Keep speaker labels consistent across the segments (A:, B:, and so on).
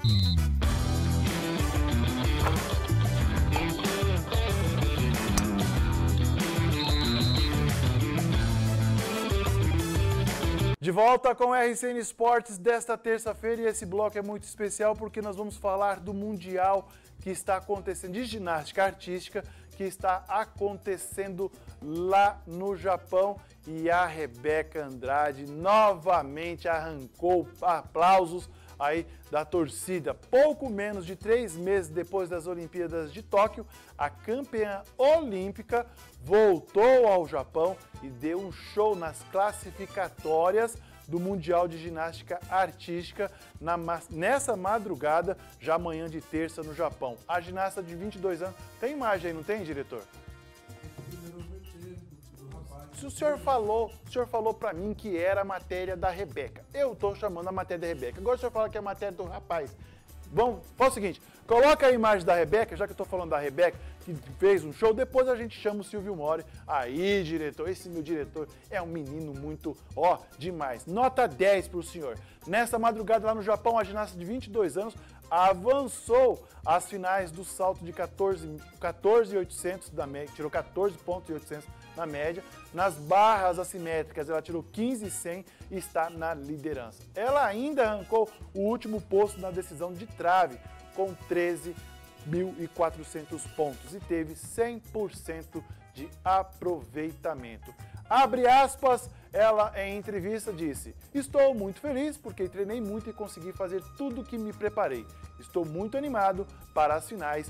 A: De volta com o RCN Esportes desta terça-feira, e esse bloco é muito especial porque nós vamos falar do Mundial que está acontecendo, de ginástica artística, que está acontecendo lá no Japão, e a Rebeca Andrade novamente arrancou aplausos aí da torcida. Pouco menos de 3 meses depois das Olimpíadas de Tóquio, a campeã olímpica voltou ao Japão e deu um show nas classificatórias do Mundial de Ginástica Artística nessa madrugada, já amanhã de terça no Japão. A ginasta de 22 anos... Tem imagem aí, não tem, diretor? O senhor falou para mim que era a matéria da Rebeca. Eu estou chamando a matéria da Rebeca. Agora o senhor fala que é a matéria do rapaz. Bom, faz o seguinte, coloca a imagem da Rebeca, já que eu estou falando da Rebeca, que fez um show, depois a gente chama o Silvio Mori. Aí, diretor, esse meu diretor é um menino muito, demais. Nota 10 para o senhor. Nessa madrugada lá no Japão, a ginasta de 22 anos avançou às finais do salto de 14.800 da média, tirou 14.800 na média. Nas barras assimétricas, ela tirou 15.100 e está na liderança. Ela ainda arrancou o último posto na decisão de trave, com 13.400 pontos e teve 100% de aproveitamento. Abre aspas, ela em entrevista disse: "Estou muito feliz porque treinei muito e consegui fazer tudo o que me preparei. Estou muito animado para as finais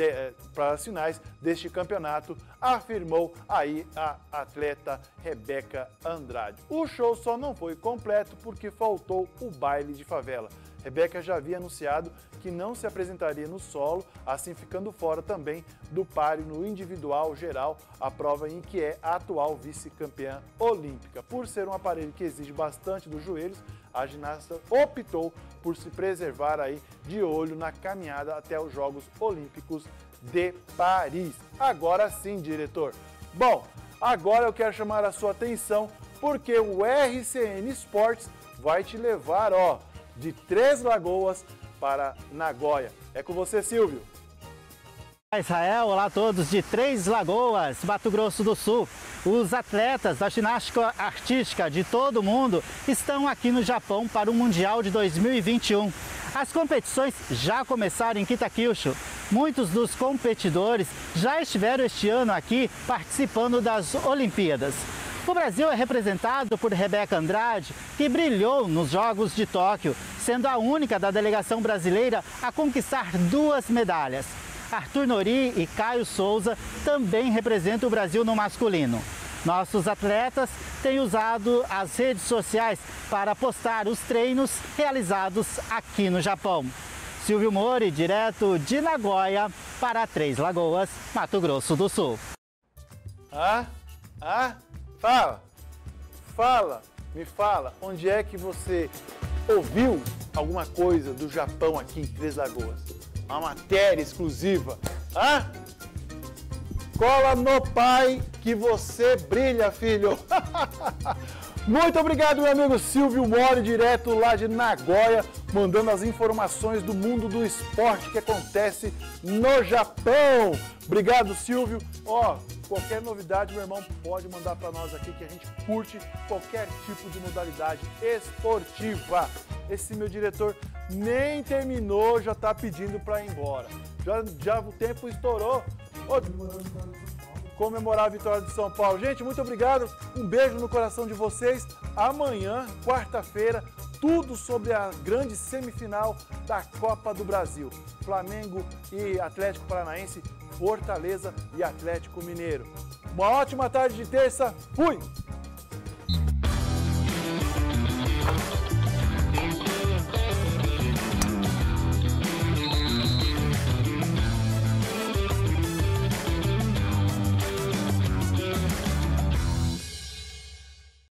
A: deste campeonato", afirmou aí a atleta Rebeca Andrade. O show só não foi completo porque faltou o baile de favela. Rebeca já havia anunciado que não se apresentaria no solo, assim ficando fora também do páreo no individual geral, a prova em que é a atual vice-campeã olímpica. Por ser um aparelho que exige bastante dos joelhos, a ginasta optou por se preservar aí de olho na caminhada até os Jogos Olímpicos de Paris. Agora sim, diretor. Bom, agora eu quero chamar a sua atenção porque o RCN Esportes vai te levar, de Três Lagoas para Nagoya. É com você, Silvio.
B: Olá, Israel, olá a todos de Três Lagoas, Mato Grosso do Sul. Os atletas da ginástica artística de todo o mundo estão aqui no Japão para o Mundial de 2021. As competições já começaram em Kitakyushu. Muitos dos competidores já estiveram este ano aqui participando das Olimpíadas. O Brasil é representado por Rebeca Andrade, que brilhou nos Jogos de Tóquio, sendo a única da delegação brasileira a conquistar 2 medalhas. Arthur Nori e Caio Souza também representam o Brasil no masculino. Nossos atletas têm usado as redes sociais para postar os treinos realizados aqui no Japão. Silvio Mori, direto de Nagoya, para Três Lagoas, Mato Grosso do Sul.
A: Me fala, onde é que você ouviu alguma coisa do Japão aqui em Três Lagoas? Uma matéria exclusiva. Cola no pai que você brilha, filho. Muito obrigado, meu amigo Silvio Mori, direto lá de Nagoya, mandando as informações do mundo do esporte que acontece no Japão. Obrigado, Silvio. Qualquer novidade, meu irmão, pode mandar para nós aqui que a gente curte qualquer tipo de modalidade esportiva. Esse meu diretor nem terminou, já está pedindo para ir embora. Já o tempo estourou. Comemorar a vitória de São Paulo. Gente, muito obrigado. Um beijo no coração de vocês. Amanhã, quarta-feira, tudo sobre a grande semifinal da Copa do Brasil. Flamengo e Atlético Paranaense, Fortaleza e Atlético Mineiro. Uma ótima tarde de terça. Fui!